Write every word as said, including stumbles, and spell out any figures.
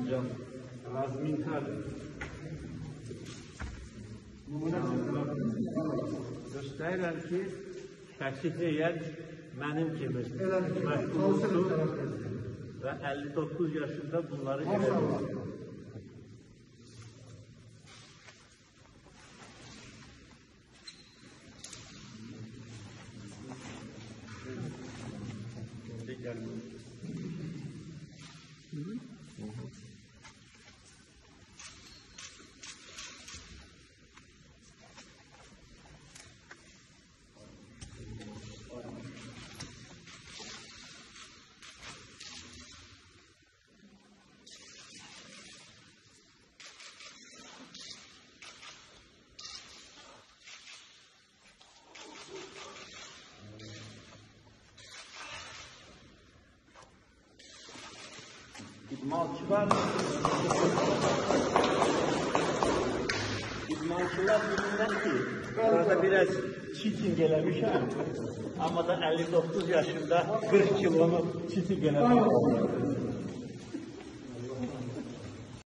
hocam. Razmintar. Göstərirəm ki, şəxsi heyət mənim kimi məşğullusu və əlli doqquz yaşında bunları edir. İdmançılar İdmançılar bilirlər ki, orada biraz çiting eləmişəm, amma da əlli doqquz yaşında qırx kilonu çiting eləmişəm.